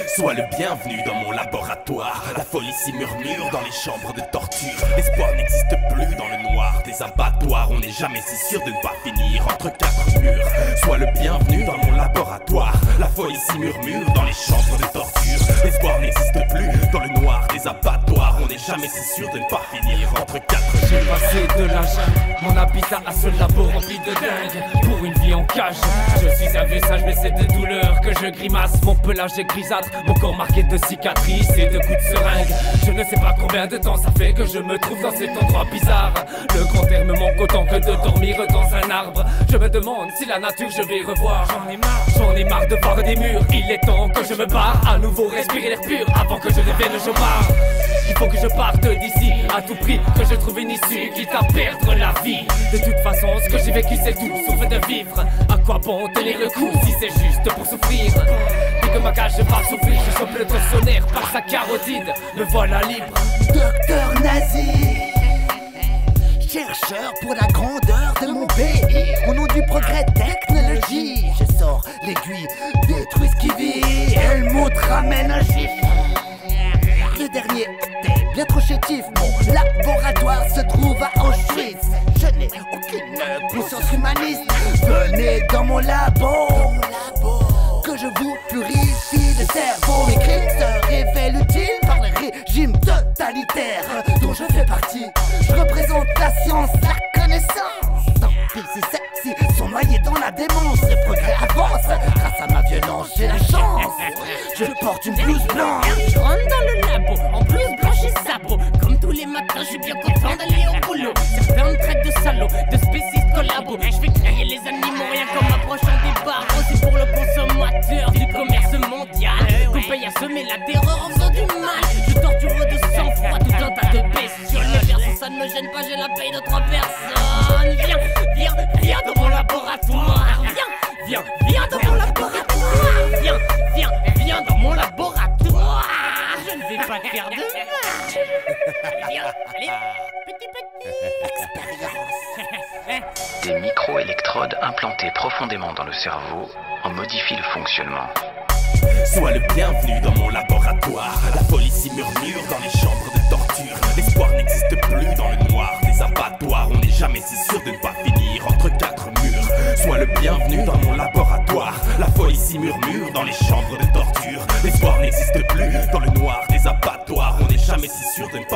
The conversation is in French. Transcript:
Sois le bienvenu dans mon laboratoire. La folie s'y murmure dans les chambres de torture. L'espoir n'existe plus dans le noir des abattoirs. On n'est jamais si sûr de ne pas finir entre quatre murs. Sois le bienvenu dans mon laboratoire. La folie s'y murmure dans les chambres de torture. L'espoir n'existe plus dans le noir des abattoirs. On n'est jamais si sûr de ne pas finir entre quatre murs. J'ai passé de la jungle, mon habitat à ce labo rempli de dingue. Pour une vie en cage, je suis un vieux sage mais c'est de douleur que je grimace. Mon pelage est grisâtre, mon corps marqué de cicatrices et de coups de seringue. Je ne sais pas combien de temps ça fait que je me trouve dans cet endroit bizarre. Le grand air me manque autant que de dormir dans un arbre. Je me demande si la nature je vais revoir. J'en ai marre de voir des murs. Il est temps que je me barre, à nouveau respirer l'air pur avant que je devienne chômard. Il faut que je parte d'ici à tout prix, que je trouve une issue quitte à perdre la vie. De toute façon ce que j'ai vécu c'est tout sauf de vivre. À quoi bon tenir le coup si c'est juste pour souffrir? Dès que ma cage va s'ouvrir, je chope le tronçonnaire par sa carotide. Me voilà libre. Docteur nazi, chercheur pour la grandeur de mon pays. Au nom du progrès technologie, je sors l'aiguille, détruis ce qui vit. Et le mot te ramène un chiffre. Le dernier était bien trop chétif. Mon laboratoire se trouve à Auschwitz. Je n'ai aucune conscience humaniste. Venez dans mon labo, que je vous purifie le cerveau. Mes crimes se révèlent utiles par le régime totalitaire dont je fais partie. Je représente la science, la connaissance. Tant pis si celles-ci sont noyées dans la démence. Le progrès avance, grâce à ma violence j'ai la chance. Je porte une blouse blanche. Je rentre dans le labo, en blouse blanche et sabot. Comme tous les matins, je suis bien content d'aller au boulot. Certains me traitent de salaud, de spécistes collabo. Je fais crier les animaux, rien qu'en m'approchant des barreaux. C'est pour le consommateur du commerce mondial qu'on paye à semer la terreur en faisant du mal. Je torture de sang-froid tout un tas de bestioles. Mais perso, ça ne me gêne pas, j'ai la paye de 3 personnes. Viens dans mon laboratoire. Viens dans mon laboratoire. Viens dans mon laboratoire. Je ne vais pas te faire de mal. Viens, allez, petit expérience. Des micro-électrodes implantées profondément dans le cerveau en modifient le fonctionnement. Sois le bienvenu dans mon laboratoire. La folie s'y murmure dans les chambres de torture. L'espoir n'existe plus dans le noir des abattoirs. On n'est jamais si sûr de ne pas finir entre quatre murs. Sois le bienvenu dans mon laboratoire. La folie s'y murmure dans les chambres de torture. L'espoir n'existe plus dans le noir des abattoirs. On n'est jamais si sûr de ne pas